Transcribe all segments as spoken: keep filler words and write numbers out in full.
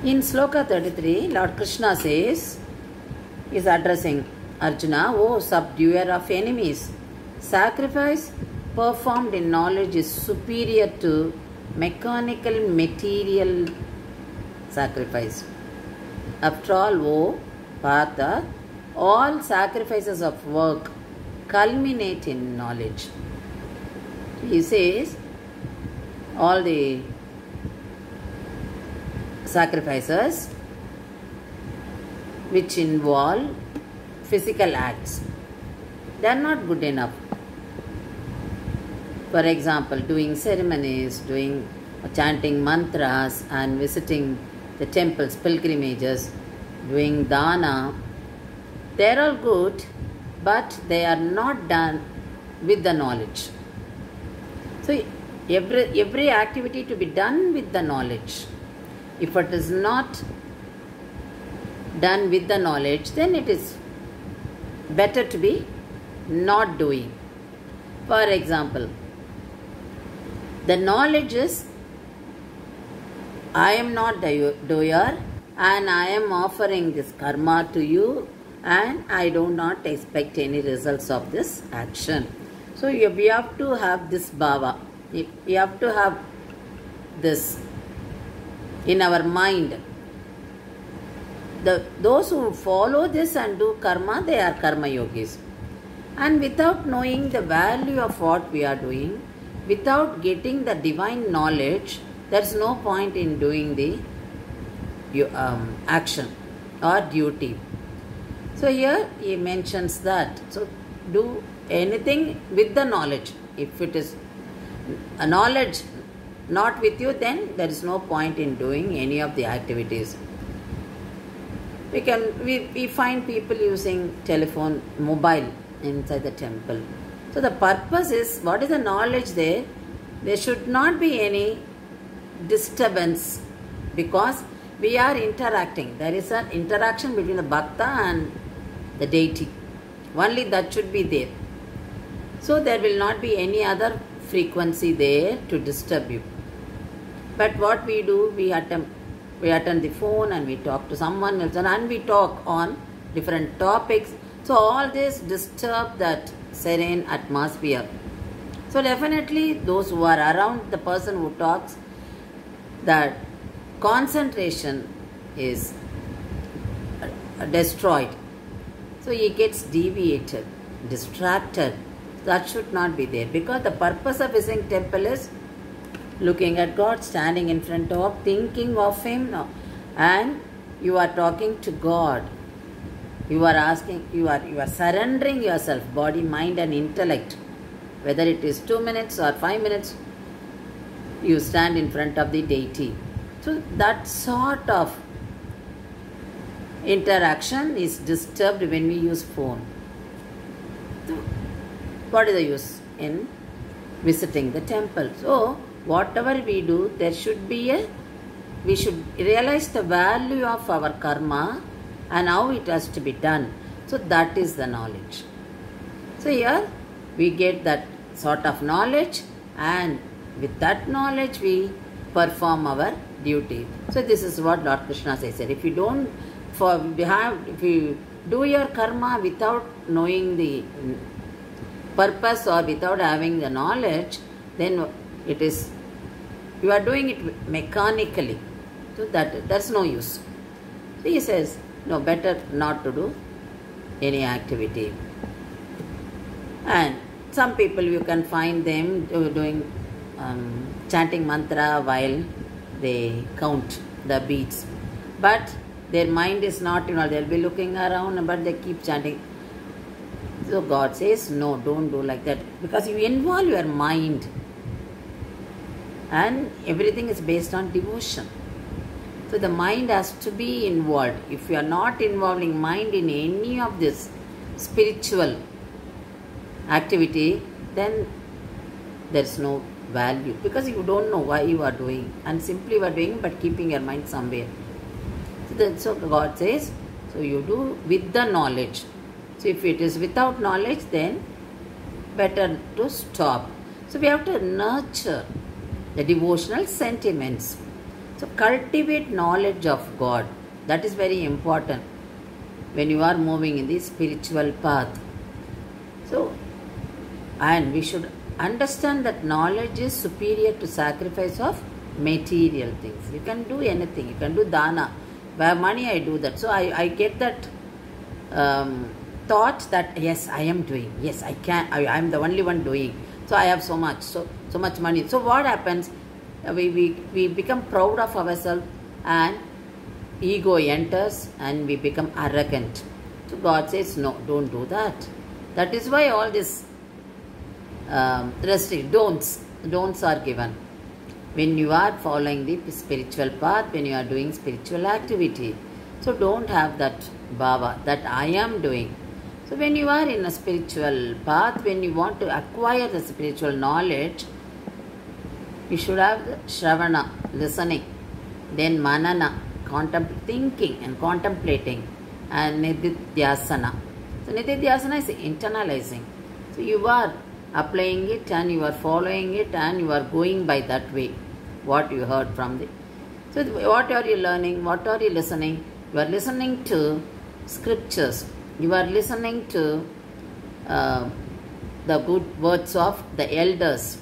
In Sloka thirty-three, Lord Krishna says, he is addressing Arjuna, O subduer of enemies, sacrifice performed in knowledge is superior to mechanical material sacrifice. After all, O Partha, all sacrifices of work culminate in knowledge. He says, all the sacrifices which involve physical acts, they are not good enough. For example, doing ceremonies, doing chanting mantras and visiting the temples, pilgrimages, doing dana, they are all good, but they are not done with the knowledge. So every, every activity to be done with the knowledge. If it is not done with the knowledge, then it is better to be not doing. For example, the knowledge is, I am not the doer and I am offering this karma to you and I do not expect any results of this action. So you, we have to have this bhava. You have to have this in our mind. The, those who follow this and do karma, they are karma yogis. And without knowing the value of what we are doing, without getting the divine knowledge, there is no point in doing the um, action or duty. So here he mentions that. So do anything with the knowledge. If it is a knowledge not with you, then there is no point in doing any of the activities. We can we, we find people using telephone, mobile inside the temple. So the purpose is, what is the knowledge there? There should not be any disturbance because we are interacting. There is an interaction between the bhakta and the deity. Only that should be there. So there will not be any other frequency there to disturb you. But what we do, we attend, we attend the phone and we talk to someone else and we talk on different topics. So all this disturb that serene atmosphere. So definitely those who are around the person who talks, that concentration is destroyed. So he gets deviated, distracted. That should not be there, because the purpose of visiting temple is looking at God, standing in front of, thinking of Him. No. And you are talking to God. You are asking, you are, you are surrendering yourself, body, mind and intellect. Whether it is two minutes or five minutes, you stand in front of the deity. So that sort of interaction is disturbed when we use phone. So what is the use in visiting the temple? So whatever we do, there should be a, we should realize the value of our karma and how it has to be done. So that is the knowledge. So here we get that sort of knowledge, and with that knowledge we perform our duty. So this is what Lord Krishna says. If you don't, for have, if you do your karma without knowing the purpose or without having the knowledge, then it is, you are doing it mechanically. So that that's no use. So he says, no, better not to do any activity. And some people you can find them doing um, chanting mantra while they count the beats, but their mind is not, you know, they'll be looking around, but they keep chanting. So God says, no, don't do like that, because you involve your mind, and everything is based on devotion. So the mind has to be involved. If you are not involving mind in any of this spiritual activity, then there is no value, because you don't know why you are doing, and simply you are doing but keeping your mind somewhere. So, that, so God says, so you do with the knowledge. So if it is without knowledge, then better to stop. So we have to nurture the devotional sentiments. So cultivate knowledge of God. That is very important when you are moving in the spiritual path. So, and we should understand that knowledge is superior to sacrifice of material things. You can do anything. You can do dana. If I have money, I do that. So I, I get that um, thought that yes, I am doing. Yes, I can. I am the only one doing. So I have so much. So so much money. So what happens? We we we become proud of ourselves, and ego enters, and we become arrogant. So God says, no, don't do that. That is why all this um, restrict don'ts don'ts are given. When you are following the spiritual path, when you are doing spiritual activity. So don't have that bhava, that I am doing. So when you are in a spiritual path, when you want to acquire the spiritual knowledge, you should have the shravana, listening, then manana, contempl- thinking and contemplating, and nididhyasana. So nididhyasana is internalizing. So you are applying it and you are following it and you are going by that way, what you heard from the. So what are you learning? What are you listening? You are listening to scriptures. You are listening to uh, the good words of the elders.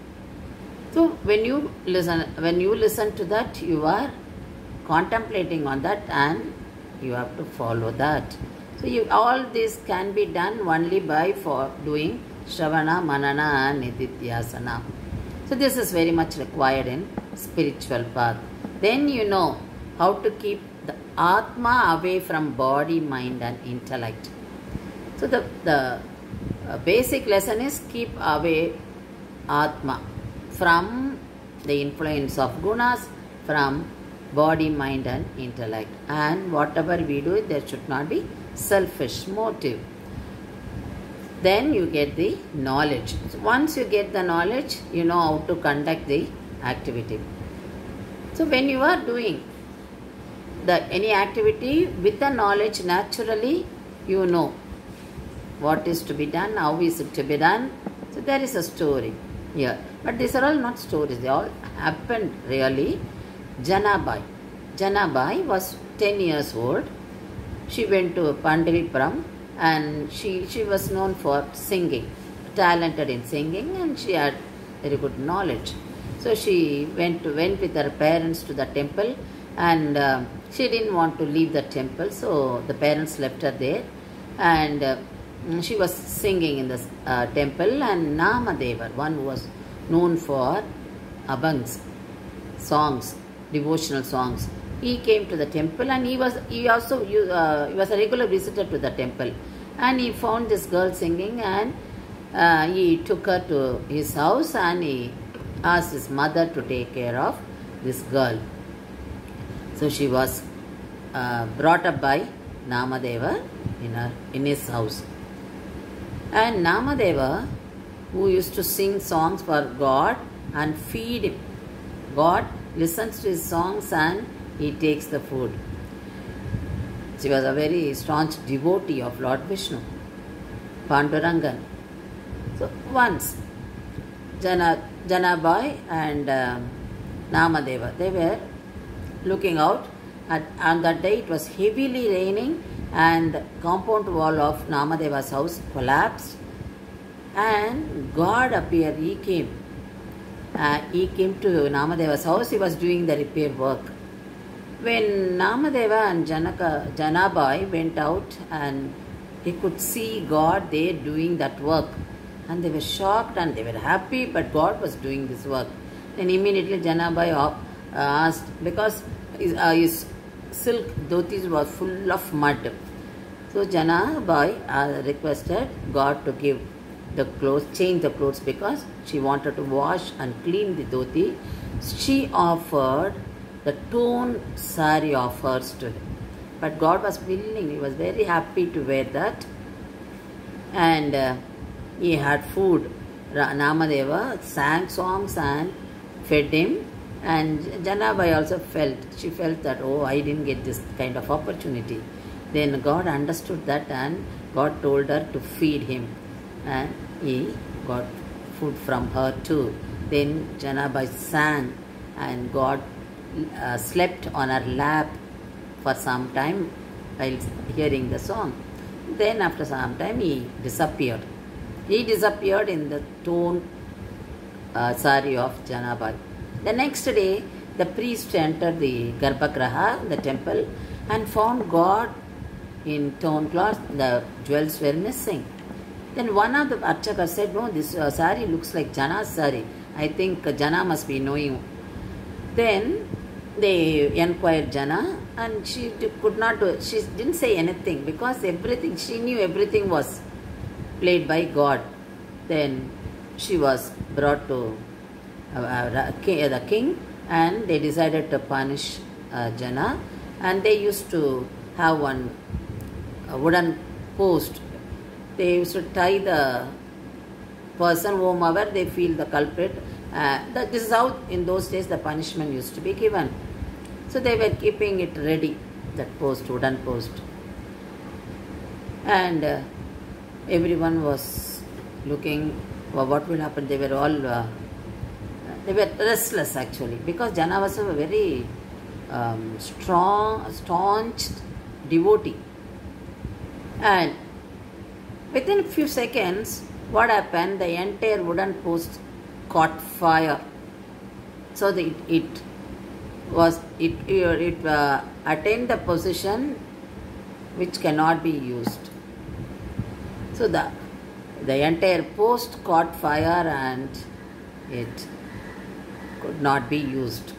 So when you listen, when you listen to that, you are contemplating on that and you have to follow that. So you, all this can be done only by for doing Shravana, Manana and Nididhyasana. So this is very much required in spiritual path. Then you know how to keep the Atma away from body, mind and intellect. So the, the uh, basic lesson is keep away Atma from the influence of gunas, from body, mind and intellect. And whatever we do, there should not be selfish motive. Then you get the knowledge. So once you get the knowledge, you know how to conduct the activity. So when you are doing the any activity with the knowledge, naturally you know what is to be done, how is it to be done. So there is a story here. But these are all not stories. They all happened really. Janabai. Janabai was ten years old. She went to Pandaripuram and she, she was known for singing, talented in singing, and she had very good knowledge. So she went to, went with her parents to the temple, and uh, she didn't want to leave the temple, so the parents left her there, and uh, she was singing in the uh, temple, and Namadevar, one who was known for abhangs, songs, devotional songs, he came to the temple, and he was he also uh, he was a regular visitor to the temple, and he found this girl singing, and uh, he took her to his house, and he asked his mother to take care of this girl. So she was uh, brought up by Namadeva in her in his house, and Namadeva, who used to sing songs for God and feed him, God listens to his songs and he takes the food. She was a very staunch devotee of Lord Vishnu, Pandurangan. So once, Jana, Janabai and uh, Namadeva, they were looking out. At, on that day it was heavily raining, and the compound wall of Namadeva's house collapsed, and God appeared. He came. Uh, he came to Namadeva's house. He was doing the repair work. When Namadeva and Janaka, Janabai went out, and he could see God there doing that work, and they were shocked and they were happy, but God was doing this work. Then immediately Janabai uh, asked, because his, uh, his silk dhotis was full of mud. So Janabai uh, requested God to give the clothes, change the clothes, because she wanted to wash and clean the dhoti. She offered the torn sari of hers to him. But God was willing, he was very happy to wear that. And uh, he had food. Namadeva sang songs and fed him. And Janabai also felt, she felt that, oh, I didn't get this kind of opportunity. Then God understood that, and God told her to feed him. And he got food from her too. Then Janabai sang, and God uh, slept on her lap for some time while hearing the song. Then after some time he disappeared. He disappeared in the torn uh, sari of Janabai. The next day, the priest entered the Garbhagraha, the temple, and found God in torn cloth. The jewels were missing. Then one of the archakas said, no, this uh, sari looks like Jana's sari. I think uh, Jana must be knowing. Then they inquired Jana, and she could not do, she didn't say anything because everything, she knew everything was played by God. Then she was brought to uh, uh, the king, and they decided to punish uh, Jana, and they used to have one uh, wooden post. They used to tie the person whomever they feel the culprit. Uh, that this is how in those days the punishment used to be given. So they were keeping it ready, that post, wooden post. And uh, everyone was looking, well, what will happen. They were all, uh, they were restless actually, because Jana was a very um, strong, staunch devotee. And within a few seconds, what happened, the entire wooden post caught fire. So the, it, it was, it, it uh, attained the position which cannot be used. So the, the entire post caught fire and it could not be used.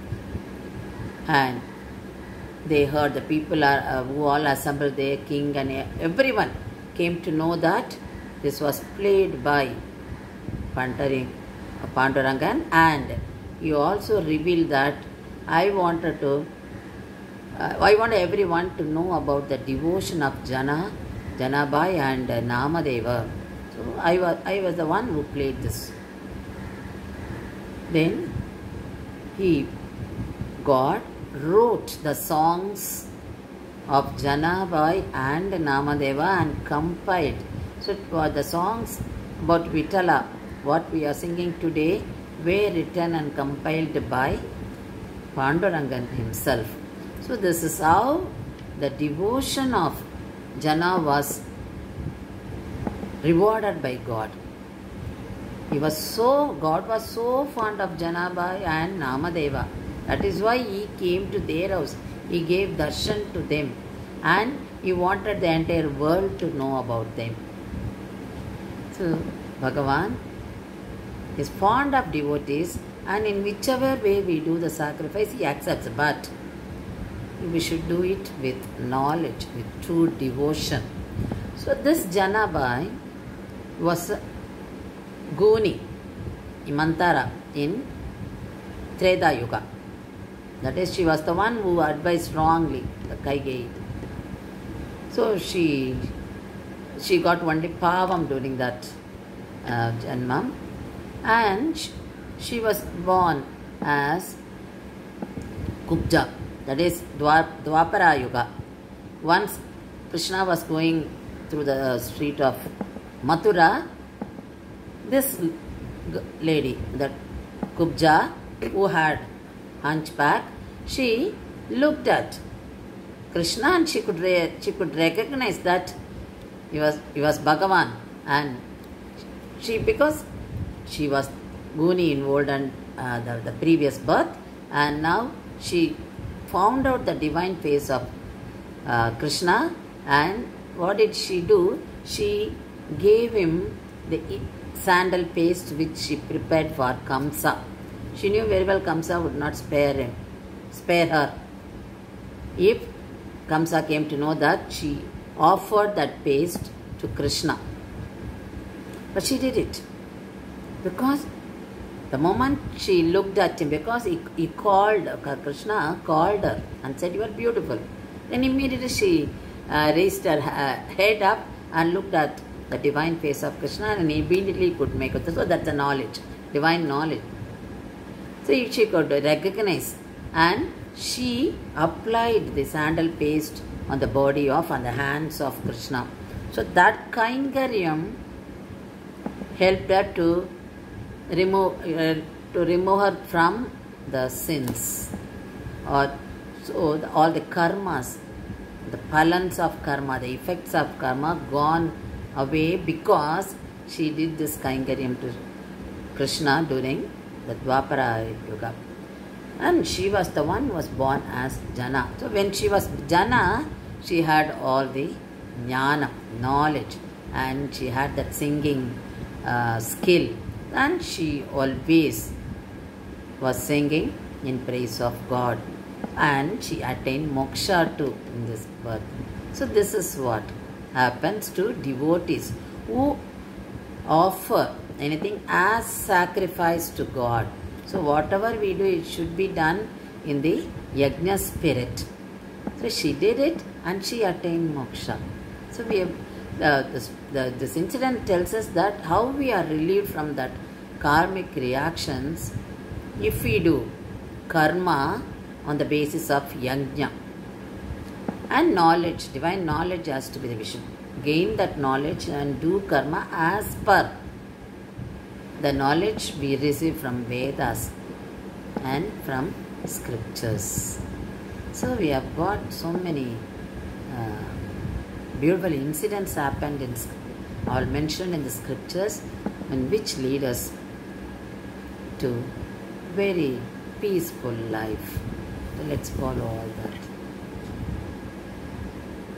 And they heard the people are, uh, who all assembled there, king and everyone came to know that this was played by Pandaring, Pandurangan, and he also revealed that I wanted to, uh, I want everyone to know about the devotion of Jana, Janabai and uh, Namadeva. So I was, I was the one who played this. Then he, God wrote the songs of Janabai and Namadeva and compiled. So the songs about Vitala, what we are singing today, were written and compiled by Pandurangan himself. So this is how the devotion of Jana was rewarded by God. He was so, God was so fond of Janabai and Namadeva. That is why he came to their house. He gave darshan to them, and he wanted the entire world to know about them. So Bhagavan is fond of devotees, and in whichever way we do the sacrifice, he accepts. But we should do it with knowledge, with true devotion. So this Janabai was Guni, Mantara in Treta Yuga. That is, she was the one who advised strongly the Kaigeyi. So she she got only Pavam during that uh, Janmam, and she, she was born as Kubja, that is Dwapara Yuga. Once Krishna was going through the street of Mathura, this lady, that Kubja, who had hunchback, she looked at Krishna and she could re she could recognize that he was he was Bhagavan, and she, because she was Guni involved in uh, the, the previous birth, and now she found out the divine face of uh, Krishna. And what did she do? She gave him the sandal paste which she prepared for Kamsa. She knew very well Kamsa would not spare him, spare her. If Kamsa came to know that, she offered that paste to Krishna. But she did it because the moment she looked at him, because he, he called, Krishna called her and said, "You are beautiful." Then immediately she uh, raised her uh, head up and looked at the divine face of Krishna, and immediately could make it. So that's the knowledge, divine knowledge. So she could recognize, and she applied the sandal paste on the body of, on the hands of Krishna. So that Kaingaryam helped her to remove, uh, to remove her from the sins. or so the, all the karmas, the palans of karma, the effects of karma gone away because she did this Kainkariam to Krishna during the Dwapara Yuga. And she was the one who was born as Jana. So when she was Jana, she had all the jnana, knowledge, and she had that singing uh, skill, and she always was singing in praise of God, and she attained moksha too in this birth. So this is what happens to devotees who offer anything as sacrifice to God. So whatever we do, it should be done in the yajna spirit. So she did it and she attained moksha. So we have, uh, this, the, this incident tells us that how we are relieved from that karmic reactions if we do karma on the basis of yajna. And knowledge, divine knowledge has to be the vision. Gain that knowledge and do karma as per the knowledge we receive from Vedas and from scriptures. So we have got so many uh, beautiful incidents happened in all mentioned in the scriptures, and which lead us to very peaceful life. So let's follow all that.